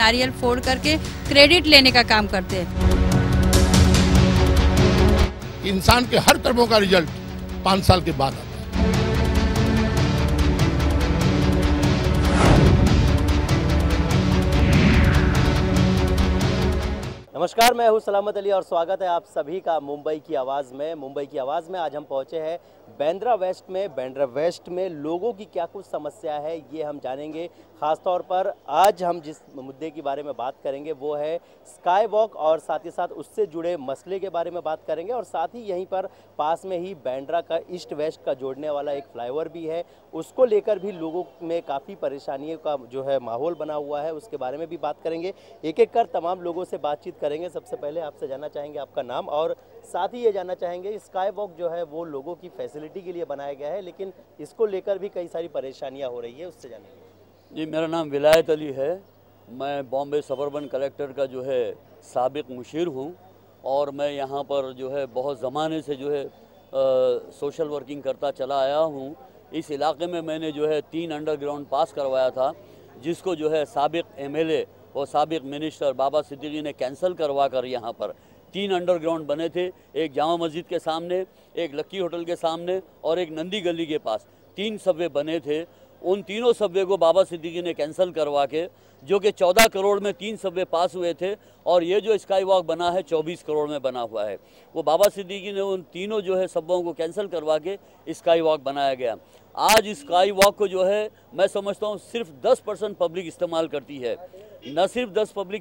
नारियल फोड़ करके क्रेडिट लेने का काम करते हैं। इंसान के हर कर्मों का रिजल्ट 5 साल के बाद आता है। नमस्कार, मैं हूं सलामत अली और स्वागत है आप सभी का मुंबई की आवाज़ में। मुंबई की आवाज़ में आज हम पहुंचे हैं बांद्रा वेस्ट में। बांद्रा वेस्ट में लोगों की क्या कुछ समस्या है ये हम जानेंगे। ख़ास तौर पर आज हम जिस मुद्दे के बारे में बात करेंगे वो है स्काई वॉक और साथ ही साथ उससे जुड़े मसले के बारे में बात करेंगे। और साथ ही यहीं पर पास में ही बांद्रा का ईस्ट वेस्ट का जोड़ने वाला एक फ्लाईओवर भी है, उसको लेकर भी लोगों में काफ़ी परेशानियों का जो है माहौल बना हुआ है, उसके बारे में भी बात करेंगे। एक एक कर तमाम लोगों से बातचीत करेंगे। सबसे पहले आपसे जानना चाहेंगे आपका नाम और साथ ही ये जानना चाहेंगे स्काई वॉक जो है वो लोगों की फैसिलिटी के लिए बनाया गया है, लेकिन इसको लेकर भी कई सारी परेशानियां हो रही है, उससे जानेंगे। जी, मेरा नाम विलायत अली है। मैं बॉम्बे सबर्बन कलेक्टर का जो है साबिक मुशीर हूँ और मैं यहाँ पर जो है बहुत ज़माने से जो है सोशल वर्किंग करता चला आया हूँ। इस इलाके में मैंने जो है 3 अंडरग्राउंड पास करवाया था, जिसको जो है साबिक एमएलए और साबिक मिनिस्टर बाबा सिद्दीकी ने कैंसिल करवा कर यहाँ पर 3 अंडरग्राउंड बने थे। एक जामा मस्जिद के सामने, एक लक्की होटल के सामने और एक नंदी गली के पास 3 सबवे बने थे। उन तीनों सबवे को बाबा सिद्दीकी ने कैंसिल करवा के, जो कि 14 करोड़ में 3 सबवे पास हुए थे, और ये जो स्काई वॉक बना है 24 करोड़ में बना हुआ है। वो बाबा सिद्दीकी ने उन तीनों जो है सबों को कैंसिल करवा के स्काई वॉक बनाया गया। आज स्काई वॉक को जो है मैं समझता हूँ सिर्फ 10% पब्लिक इस्तेमाल करती है। न सिर्फ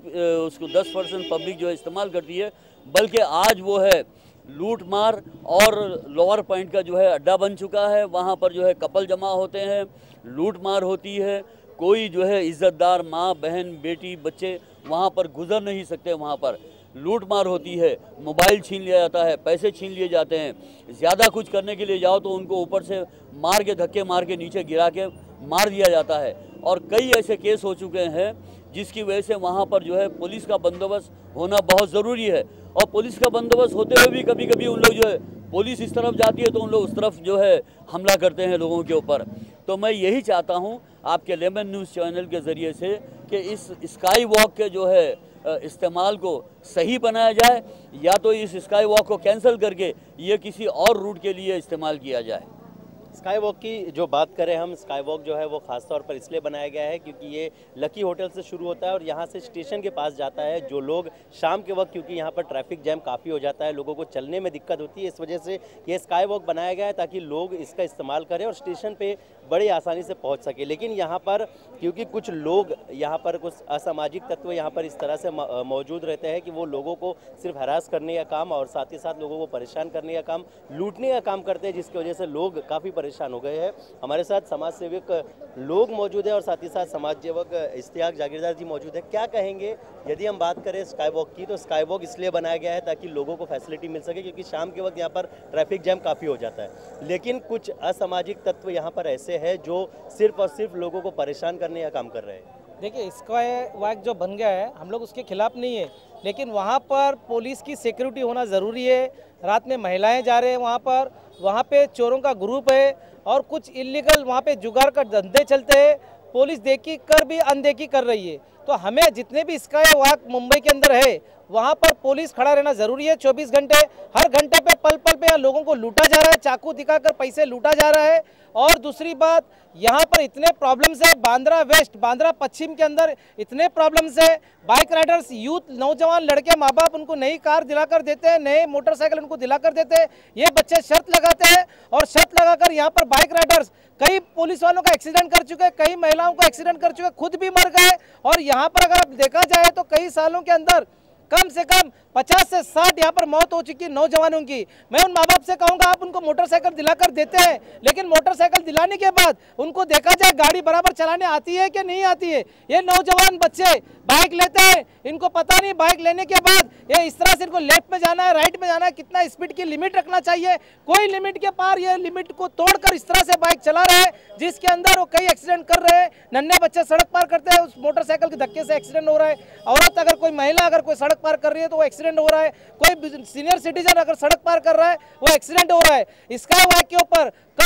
10% पब्लिक जो है इस्तेमाल करती है, बल्कि आज वो है लूट मार और लोअर पॉइंट का जो है अड्डा बन चुका है। वहाँ पर जो है कपल जमा होते हैं, लूट मार होती है। कोई जो है इज़्ज़तदार माँ बहन बेटी बच्चे वहाँ पर गुजर नहीं सकते। वहाँ पर लूट मार होती है, मोबाइल छीन लिया जाता है, पैसे छीन लिए जाते हैं। ज़्यादा कुछ करने के लिए जाओ तो उनको ऊपर से मार के धक्के मार के नीचे गिरा के मार दिया जाता है। और कई ऐसे केस हो चुके हैं जिसकी वजह से वहाँ पर जो है पुलिस का बंदोबस्त होना बहुत ज़रूरी है। और पुलिस का बंदोबस्त होते हुए भी कभी कभी उन लोग जो है पुलिस इस तरफ जाती है तो उन लोग उस तरफ जो है हमला करते हैं लोगों के ऊपर। तो मैं यही चाहता हूँ आपके लेमन न्यूज़ चैनल के ज़रिए से कि इस स्काई वॉक के जो है इस्तेमाल को सही बनाया जाए, या तो इस स्काई वॉक को कैंसिल करके ये किसी और रूट के लिए इस्तेमाल किया जाए। स्काई वॉक की जो बात करें हम, स्काई वॉक जो है वो ख़ास तौर पर इसलिए बनाया गया है क्योंकि ये लकी होटल से शुरू होता है और यहाँ से स्टेशन के पास जाता है। जो लोग शाम के वक्त, क्योंकि यहाँ पर ट्रैफिक जैम काफ़ी हो जाता है, लोगों को चलने में दिक्कत होती है, इस वजह से ये स्काई वॉक बनाया गया है ताकि लोग इसका इस्तेमाल करें और स्टेशन पर बड़ी आसानी से पहुँच सके। लेकिन यहाँ पर क्योंकि कुछ लोग यहाँ पर कुछ असामाजिक तत्व यहाँ पर इस तरह से मौजूद रहते हैं कि वो लोगों को सिर्फ हरास करने का काम और साथ ही साथ लोगों को परेशान करने का काम, लूटने का काम करते हैं, जिसकी वजह से लोग काफ़ी परेशान हो गए हैं। हमारे साथ समाज सेवक लोग मौजूद है और साथ ही साथ समाज सेवक इश्तियाक जागीरदार जी मौजूद है। क्या कहेंगे यदि हम बात करें स्काई वॉक की, तो स्काई वॉक इसलिए बनाया गया है ताकि लोगों को फैसिलिटी मिल सके, क्योंकि शाम के वक्त यहाँ पर ट्रैफिक जैम काफ़ी हो जाता है। लेकिन कुछ असामाजिक तत्व यहाँ पर ऐसे हैं जो सिर्फ और सिर्फ लोगों को परेशान करने का काम कर रहे हैं। देखिए, स्काई वॉक जो बन गया है हम लोग उसके खिलाफ नहीं है, लेकिन वहाँ पर पुलिस की सिक्योरिटी होना ज़रूरी है। रात में महिलाएं जा रहे हैं वहाँ पे चोरों का ग्रुप है और कुछ इलीगल वहाँ पे जुगाड़ का धंधे चलते हैं। पुलिस देखी कर भी अनदेखी कर रही है। तो हमें जितने भी स्काई वॉक मुंबई के अंदर है वहाँ पर पुलिस खड़ा रहना ज़रूरी है 24 घंटे। हर घंटे पे पल पल पे लोगों को लूटा जा रहा है, चाकू दिखाकर पैसे लूटा जा रहा है। और दूसरी बात, यहाँ पर इतने प्रॉब्लम्स है, बांद्रा वेस्ट, बांद्रा पश्चिम के अंदर इतने प्रॉब्लम्स है। बाइक राइडर्स, यूथ, नौजवान लड़के, माँ बाप उनको नई कार दिलाकर देते हैं, नए मोटरसाइकिल उनको दिलाकर देते हैं। ये बच्चे शर्त लगाते हैं और शर्त लगाकर यहाँ पर बाइक राइडर्स, कई पुलिस वालों का एक्सीडेंट कर चुके हैं, कई महिलाओं का एक्सीडेंट कर चुके, खुद भी मर गए। और यहाँ पर अगर देखा जाए तो कई सालों के अंदर कम से कम 50 से 60 यहाँ पर मौत हो चुकी है नौजवानों की। मैं उन माँ बाप से कहूँगा, आप उनको मोटरसाइकिल दिलाकर देते हैं, लेकिन मोटरसाइकिल दिलाने के बाद उनको देखा जाए गाड़ी बराबर चलाने आती है कि नहीं आती है। ये नौजवान बच्चे बाइक लेते हैं, इनको पता नहीं बाइक लेने के बाद ये इस तरह से इनको लेफ्ट में जाना है, राइट में जाना है, कितना स्पीड की लिमिट रखना चाहिए, कोई लिमिट के पार ये लिमिट को तोड़कर इस तरह से बाइक चला रहे हैं, जिसके अंदर वो कई एक्सीडेंट कर रहे हैं। नन्हे बच्चे सड़क पार करते हैं, उस मोटरसाइकिल के धक्के से एक्सीडेंट हो रहा है। औरत, अगर कोई महिला अगर कोई सड़क पार कर रही है तो वो एक्सीडेंट हो रहा है। कोई सीनियर सिटीजन अगर सड़क पार कर रहा है वो एक्सीडेंट हो रहा है। स्काई वॉक के ऊपर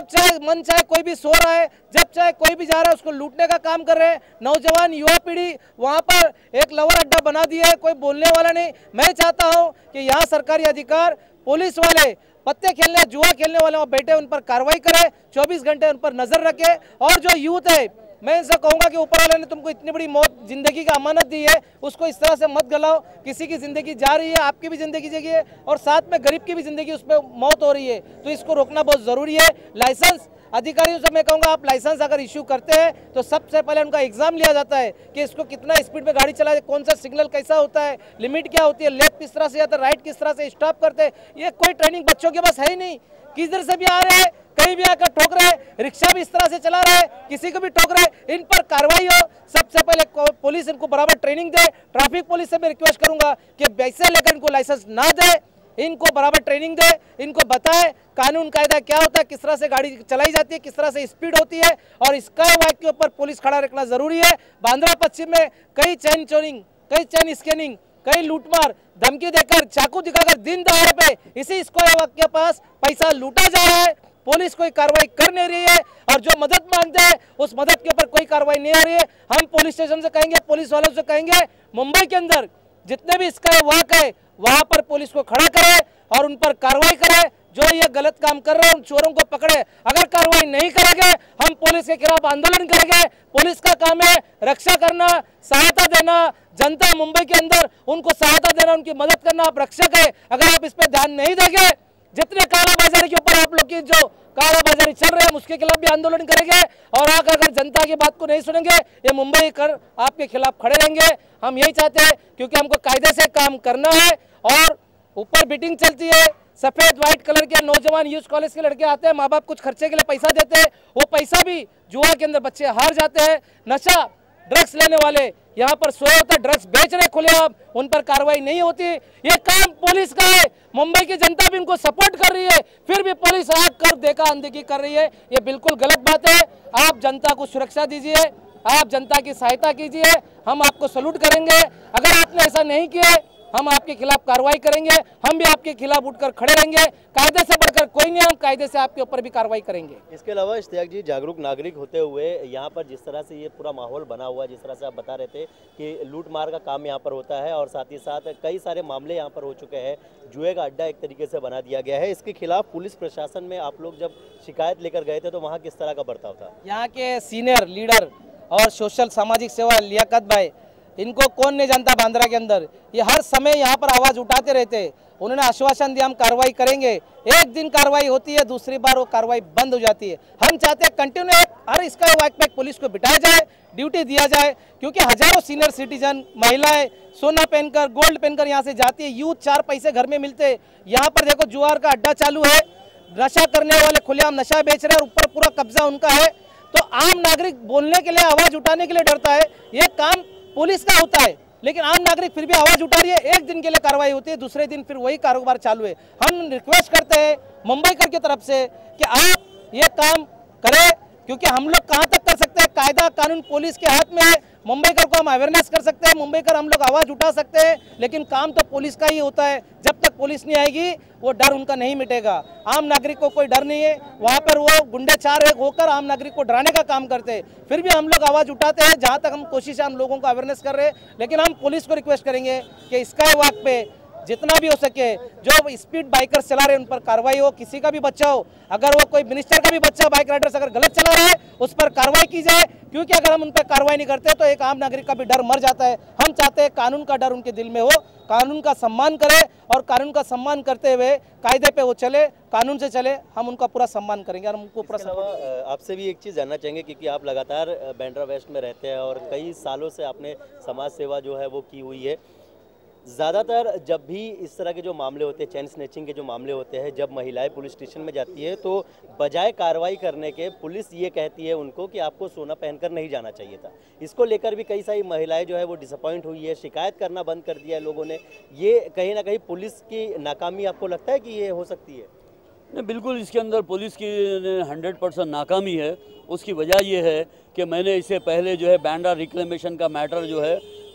जब चाहे मन चाहे कोई भी सो रहा है, जब चाहे कोई भी जा रहा है उसको लूटने का काम कर रहे हैं। नौजवान युवा पीढ़ी वहाँ पर एक लवर अड्डा बना दिया है, कोई बोलने वाला नहीं। मैं चाहता हूँ कि यहाँ सरकारी अधिकार, पुलिस वाले, पत्ते खेलने जुआ खेलने वाले वहाँ बैठे, उन पर कार्रवाई करे, 24 घंटे उन पर नजर रखे। और जो यूथ है, मैं इनसे कहूँगा कि ऊपर वाले ने तुमको इतनी बड़ी मौत जिंदगी का अमानत दी है, उसको इस तरह से मत गलाओ। किसी की जिंदगी जा रही है, आपकी भी जिंदगी जाएगी है, और साथ में गरीब की भी जिंदगी उस पर मौत हो रही है, तो इसको रोकना बहुत जरूरी है। लाइसेंस अधिकारियों से मैं कहूँगा, आप लाइसेंस अगर इश्यू करते हैं तो सबसे पहले उनका एग्जाम लिया जाता है कि इसको कितना स्पीड में गाड़ी चलाए, कौन सा सिग्नल कैसा होता है, लिमिट क्या होती है, लेफ्ट किस तरह से जाता है, राइट किस तरह से स्टॉप करते हैं। ये कोई ट्रेनिंग बच्चों के पास है ही नहीं। किधर से भी आ रहे हैं, कहीं भी आकर ठोक रहे हैं, रिक्शा भी इस तरह से चला रहे हैं, किसी को भी ठोक रहे हैं। इन पर कार्रवाई हो, सबसे पहले पुलिस इनको बराबर ट्रेनिंग दे। ट्रैफिक पुलिस से मैं रिक्वेस्ट करूंगा कि वैसे लेकर इनको लाइसेंस ना दे, इनको बराबर ट्रेनिंग दे, इनको बताए कानून कायदा क्या होता है, किस तरह से गाड़ी चलाई जाती है, किस तरह से स्पीड होती है, और स्काई वॉक के ऊपर पुलिस खड़ा रखना जरूरी है। बांद्रा पश्चिम में कई चैन चोरिंग, कई चैन स्कैनिंग, कई लूटमार, धमकी देकर, चाकू दिखाकर दिन दहाड़े पे इसी स्काई वॉक के पास पैसा लूटा जा रहा है। पुलिस कोई कार्रवाई कर नहीं रही है, और जो मदद मांगते हैं उस मदद के ऊपर कोई कार्रवाई नहीं हो रही है। हम पुलिस स्टेशन से कहेंगे, पुलिस वालों से कहेंगे, मुंबई के अंदर जितने भी स्काई वॉक है वहां पर पुलिस को खड़ा करे और उन पर कार्रवाई करे। जो ये गलत काम कर रहे हैं उन चोरों को पकड़े। अगर कार्रवाई नहीं करेंगे हम पुलिस के खिलाफ आंदोलन करेंगे। पुलिस का काम है रक्षा करना, सहायता देना, जनता मुंबई के अंदर उनको सहायता देना, उनकी मदद करना। आप रक्षक है, अगर आप इस पर ध्यान नहीं देंगे, जितने कालाबाजारी के ऊपर आप लोग की जो कालाबाजारी चल रहे हैं उसके खिलाफ भी आंदोलन करेंगे। और अगर जनता की बात को नहीं सुनेंगे, ये मुंबई कर आपके खिलाफ खड़े रहेंगे। हम यही चाहते हैं, क्योंकि हमको कायदे से काम करना है। और ऊपर बीटिंग चलती है, सफेद व्हाइट कलर के नौजवान यूथ कॉलेज के लड़के आते हैं, माँ बाप कुछ खर्चे के लिए पैसा देते हैं, वो पैसा भी जुआ के अंदर बच्चे हार जाते हैं। नशा ड्रग्स लेने वाले यहाँ पर सोए होते, ड्रग्स बेच रहे खुलेआम, उन पर कार्रवाई नहीं होती। ये काम पुलिस का है, मुंबई की जनता भी इनको सपोर्ट कर रही है, फिर भी पुलिस आग कर देखा अनदेखी कर रही है। ये बिल्कुल गलत बात है। आप जनता को सुरक्षा दीजिए, आप जनता की सहायता कीजिए, हम आपको सैल्यूट करेंगे। अगर आपने ऐसा नहीं किया हम आपके खिलाफ कार्रवाई करेंगे, हम भी आपके खिलाफ उठकर खड़े रहेंगे। कायदे से बढ़कर कोई नहीं, हम कायदे से आपके ऊपर भी कार्रवाई करेंगे। इसके अलावा इश्तियाक जी, जागरूक नागरिक होते हुए यहाँ पर जिस तरह से ये पूरा माहौल बना हुआ है, जिस तरह से आप बता रहे थे कि लूट मार का काम यहाँ पर होता है और साथ ही साथ कई सारे मामले यहाँ पर हो चुके हैं, जुए का अड्डा एक तरीके से बना दिया गया है, इसके खिलाफ पुलिस प्रशासन में आप लोग जब शिकायत लेकर गए थे तो वहाँ किस तरह का बर्ताव था? यहाँ के सीनियर लीडर और सोशल सामाजिक सेवा लियाकत भाई, इनको कौन नहीं जानता बांद्रा के अंदर, ये हर समय यहाँ पर आवाज़ उठाते रहते। उन्होंने आश्वासन दिया हम कार्रवाई करेंगे, एक दिन कार्रवाई होती है, दूसरी बार वो कार्रवाई बंद हो जाती है। हम चाहते हैं कंटिन्यू हर इसका वाइक पैक पुलिस को बिठाया जाए, ड्यूटी दिया जाए, क्योंकि हजारों सीनियर सिटीजन महिलाएं सोना पहनकर, गोल्ड पहनकर यहाँ से जाती है। यूथ 4 पैसे घर में मिलते, यहाँ पर देखो जुआर का अड्डा चालू है, नशा करने वाले खुलेआम नशा बेच रहे हैं और ऊपर पूरा कब्जा उनका है। तो आम नागरिक बोलने के लिए, आवाज़ उठाने के लिए डरता है। ये काम पुलिस का होता है, लेकिन आम नागरिक फिर भी आवाज उठा रही है। एक दिन के लिए कार्रवाई होती है, दूसरे दिन फिर वही कारोबार चालू है। हम रिक्वेस्ट करते हैं मुंबई कर की तरफ से कि आप ये काम करें, क्योंकि हम लोग कहां तक कर सकते हैं, कायदा कानून पुलिस के हाथ में है। मुंबई कर को हम अवेयरनेस कर सकते हैं, मुंबई कर हम लोग आवाज उठा सकते हैं, लेकिन काम तो पुलिस का ही होता है। जब तक पुलिस नहीं आएगी वो डर उनका नहीं मिटेगा। आम नागरिक को कोई डर नहीं है, वहाँ पर वो गुंडे चार होकर आम नागरिक को डराने का काम करते हैं। फिर भी हम लोग आवाज़ उठाते हैं, जहाँ तक हम कोशिश है हम लोगों को अवेयरनेस कर रहे हैं। लेकिन हम पुलिस को रिक्वेस्ट करेंगे कि स्काई वॉक पे जितना भी हो सके जो स्पीड बाइकर्स चला रहे हैं उन पर कार्रवाई हो। किसी का भी बच्चा हो, अगर वो कोई मिनिस्टर का भी बच्चा बाइक राइडर्स अगर गलत चला रहा है उस पर कार्रवाई की जाए, क्योंकि अगर हम उन पर कार्रवाई नहीं करते तो एक आम नागरिक का भी डर मर जाता है। हम चाहते हैं कानून का डर उनके दिल में हो, कानून का सम्मान करे और कानून का सम्मान करते हुए कायदे पे वो चले, कानून से चले। हम उनका पूरा सम्मान करेंगे और उनको पूरा। आपसे भी एक चीज़ जानना चाहेंगे, क्योंकि आप लगातार बांद्रा वेस्ट में रहते हैं और कई सालों से आपने समाज सेवा जो है वो की हुई है। ज़्यादातर जब भी इस तरह के जो मामले होते हैं, चेन स्नैचिंग के जो मामले होते हैं, जब महिलाएं पुलिस स्टेशन में जाती है तो बजाय कार्रवाई करने के पुलिस ये कहती है उनको कि आपको सोना पहनकर नहीं जाना चाहिए था। इसको लेकर भी कई सारी महिलाएं जो है वो डिसअपॉइंट हुई है, शिकायत करना बंद कर दिया है लोगों ने। ये कहीं ना कहीं पुलिस की नाकामी आपको लगता है कि ये हो सकती है? नहीं, बिल्कुल इसके अंदर पुलिस की 100% नाकामी है। उसकी वजह ये है कि मैंने इससे पहले जो है बांद्रा रिक्लेमेशन का मैटर जो है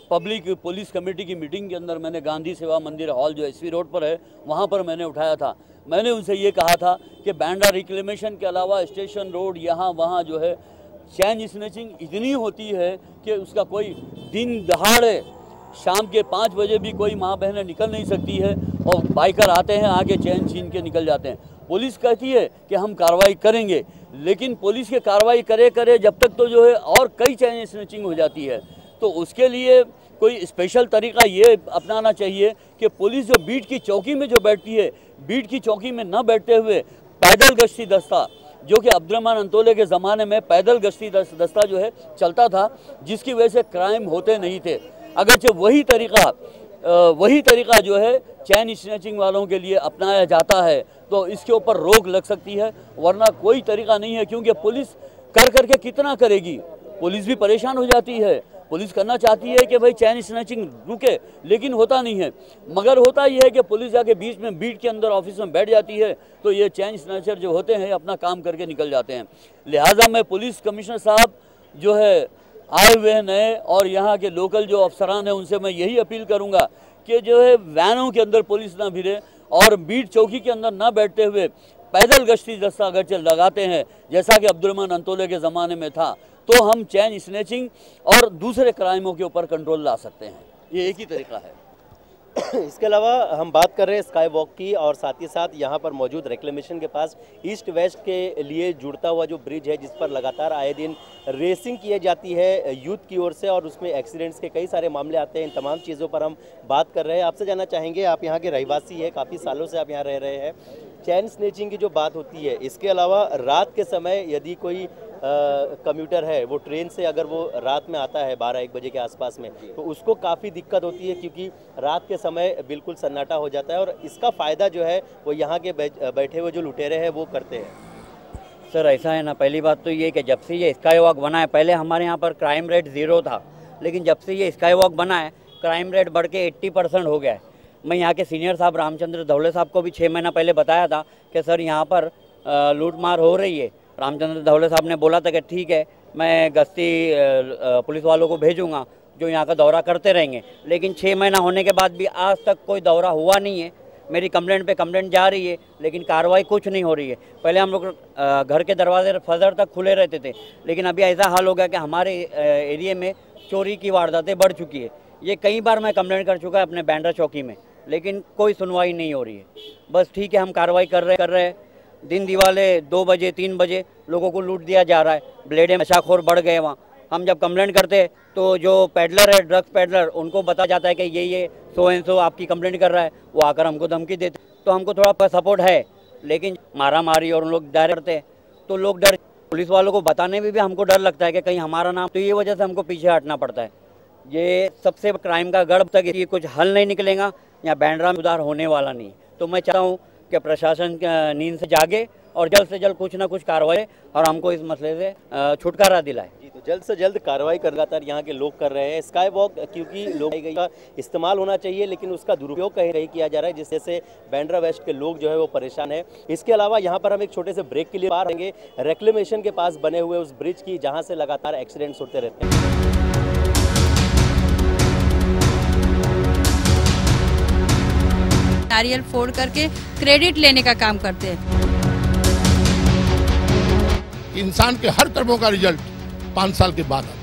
पब्लिक पुलिस कमेटी की मीटिंग के अंदर मैंने गांधी सेवा मंदिर हॉल जो एसवी रोड पर है वहाँ पर मैंने उठाया था। मैंने उनसे ये कहा था कि बांद्रा रिक्लेमेशन के अलावा स्टेशन रोड यहाँ वहाँ जो है चैन स्नैचिंग इतनी होती है कि उसका कोई दिन दहाड़े शाम के 5 बजे भी कोई माँ बहनें निकल नहीं सकती है और बाइकर आते हैं आगे चैन छीन के निकल जाते हैं। पुलिस कहती है कि हम कार्रवाई करेंगे, लेकिन पुलिस के कार्रवाई करे जब तक तो जो है और कई चैन स्नैचिंग हो जाती है। तो उसके लिए कोई स्पेशल तरीका ये अपनाना चाहिए कि पुलिस जो बीट की चौकी में जो बैठती है, बीट की चौकी में न बैठते हुए पैदल गश्ती दस्ता, जो कि अब्दुर्रहमान अंतोले के ज़माने में पैदल गश्ती दस्ता जो है चलता था, जिसकी वजह से क्राइम होते नहीं थे। अगरचे वही तरीका जो है चैन स्नैचिंग वालों के लिए अपनाया जाता है तो इसके ऊपर रोक लग सकती है, वरना कोई तरीका नहीं है। क्योंकि पुलिस कर के कितना करेगी, पुलिस भी परेशान हो जाती है। पुलिस करना चाहती है कि भाई चैन स्नैचिंग रुके, लेकिन होता नहीं है। मगर होता यह है कि पुलिस जाके बीच में बीट के अंदर ऑफिस में बैठ जाती है तो ये चैन स्नैचर जो होते हैं अपना काम करके निकल जाते हैं। लिहाजा मैं पुलिस कमिश्नर साहब जो है आए हुए हैं नए और यहाँ के लोकल जो अफसरान हैं उनसे मैं यही अपील करूँगा कि जो है वैनों के अंदर पुलिस ना भिड़े और बीट चौकी के अंदर ना बैठते हुए पैदल गश्ती दस्ता अगर लगाते हैं जैसा कि अब्दुर्रहमान अंतोले के ज़माने में था, तो हम चैन स्नैचिंग और दूसरे क्राइमों के ऊपर कंट्रोल ला सकते हैं। ये एक ही तरीका है। इसके अलावा हम बात कर रहे हैं स्काई वॉक की और साथ ही साथ यहाँ पर मौजूद रिक्लेमेशन के पास ईस्ट वेस्ट के लिए जुड़ता हुआ जो ब्रिज है जिस पर लगातार आए दिन रेसिंग की जाती है यूथ की ओर से और उसमें एक्सीडेंट्स के कई सारे मामले आते हैं। इन तमाम चीज़ों पर हम बात कर रहे हैं। आपसे जानना चाहेंगे, आप यहाँ के रहवासी हैं, काफ़ी सालों से आप यहाँ रह रहे हैं, चैन स्नैचिंग की जो बात होती है, इसके अलावा रात के समय यदि कोई कम्यूटर है वो ट्रेन से अगर वो रात में आता है 12-1 बजे के आसपास में, तो उसको काफ़ी दिक्कत होती है क्योंकि रात के समय बिल्कुल सन्नाटा हो जाता है और इसका फ़ायदा जो है वो यहाँ के बैठे हुए जो लुटेरे हैं वो करते हैं। सर ऐसा है ना, पहली बात तो ये कि जब से ये स्काई वॉक बना है, पहले हमारे यहाँ पर क्राइम रेट 0 था, लेकिन जब से ये स्काई वॉक बना है क्राइम रेट बढ़ के 80% हो गया है। मैं यहाँ के सीनियर साहब रामचंद्र धौले साहब को भी 6 महीना पहले बताया था कि सर यहाँ पर लूट मार हो रही है। रामचंद्र धौले साहब ने बोला था कि ठीक है, मैं गश्ती पुलिस वालों को भेजूंगा जो यहाँ का दौरा करते रहेंगे, लेकिन 6 महीना होने के बाद भी आज तक कोई दौरा हुआ नहीं है। मेरी कंप्लेंट पे कंप्लेंट जा रही है लेकिन कार्रवाई कुछ नहीं हो रही है। पहले हम लोग घर के दरवाजे फजर तक खुले रहते थे, लेकिन अभी ऐसा हाल हो गया कि हमारे एरिया में चोरी की वारदातें बढ़ चुकी है। ये कई बार मैं कंप्लेंट कर चुका है अपने बांद्रा चौकी में, लेकिन कोई सुनवाई नहीं हो रही है। बस ठीक है, हम कार्रवाई कर रहे हैं। दिन दिवाले 2 बजे 3 बजे लोगों को लूट दिया जा रहा है, ब्लेडे नशाखोर बढ़ गए वहाँ। हम जब कंप्लेंट करते हैं तो जो पैडलर है, ड्रग्स पैडलर, उनको पता जाता है कि ये सो एंड सो आपकी कंप्लेंट कर रहा है, वो आकर हमको धमकी देते। तो हमको थोड़ा सपोर्ट है, लेकिन मारा मारी और उन लोग डर करते हैं तो लोग डर, पुलिस वालों को बताने में भी हमको डर लगता है कि कहीं हमारा नाम, तो ये वजह से हमको पीछे हटना पड़ता है। ये सबसे क्राइम का गढ़ तक ये कुछ हल नहीं निकलेगा, यहाँ बांद्रा में सुधार होने वाला नहीं। तो मैं चाहता हूँ कि प्रशासन नींद से जागे और जल्द से जल्द कुछ ना कुछ कार्रवाई और हमको इस मसले से छुटकारा दिलाए। जी, तो जल्द से जल्द कार्रवाई कर लगातार यहाँ के लोग कर रहे हैं। स्काई वॉक क्योंकि लोग का इस्तेमाल होना चाहिए लेकिन उसका दुरुपयोग कहीं किया जा रहा है, जिससे बांद्रा वेस्ट के लोग जो है वो परेशान है। इसके अलावा यहाँ पर हम एक छोटे से ब्रेक के लिए पार होंगे रिक्लेमेशन के पास बने हुए उस ब्रिज की जहाँ से लगातार एक्सीडेंट्स होते रहते हैं। नारियल फोड़ करके क्रेडिट लेने का काम करते हैं। इंसान के हर कर्मों का रिजल्ट 5 साल के बाद आता है।